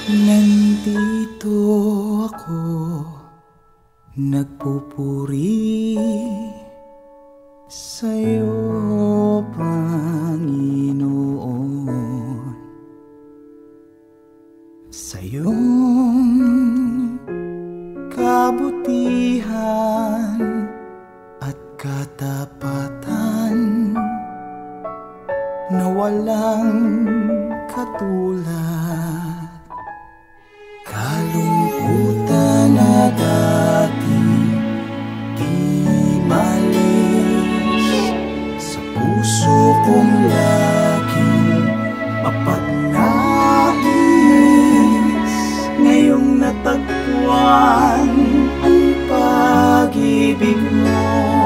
Nandito ako, nagpupuri sa'yo, Panginoon. Sa iyong kabutihan at katapatan na walang katulad. Kalungkutan na dati di malis sa puso kong laging mapagnais. Ngayong natagpuan ang pag-ibig mo,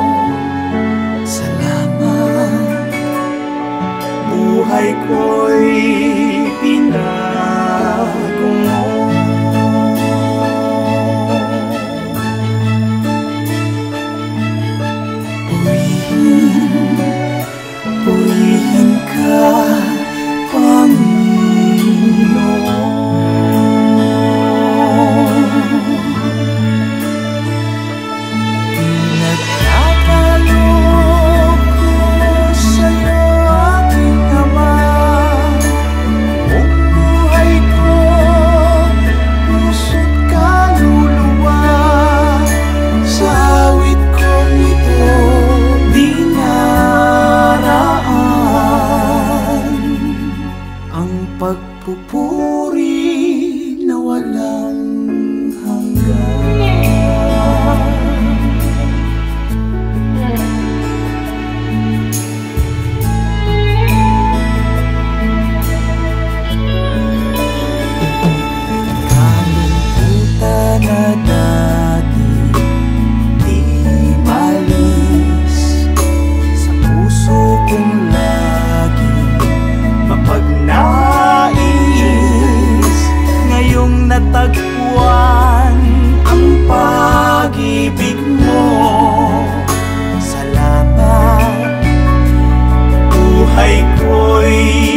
salamat. Buhay ko'y binago mo. Purihin ka, Panginoon. Pinagkakaloob ko sa'yo, aking Ama. Buong buhay ko, puso't kaluluwa. Sa awit kong ito dinaraan ang pagpupuri na walang hanggan. Kalungkutan na dati di malis sa puso kong laging mapagnais. Ngayong natagpuan ang pag-ibig mo, salamat. Buhay ko'y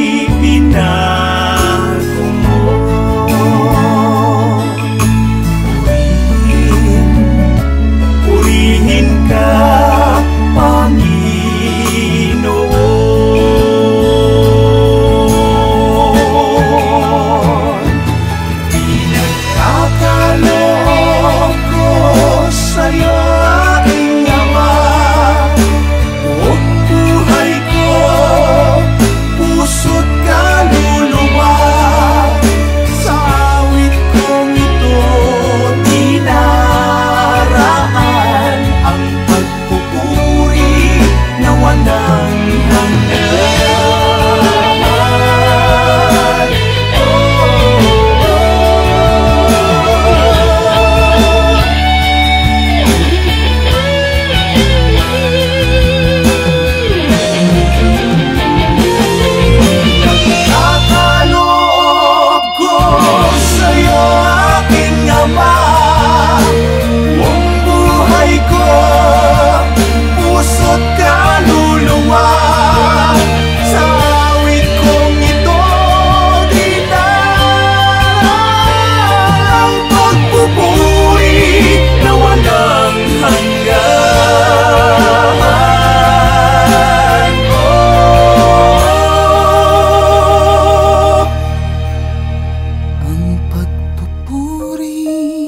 binago mo. Purihin ka, Panginoon. Pinagkakaloob ko sa'yo, aking Ama. Buong buhay ko, puso't kaluluwa. Sa awit kong ito dinaraan ang pagpupuri na walang hanggan. Nagkakaloob ko sa'yo, aking Ama. Buong buhay ko, puso't kaluluwa. Sa awit kong ito dinaraan ang pagpupuri na walang hanggan. Ang pagpupuri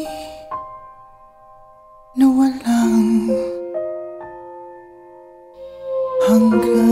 na walang hanggan.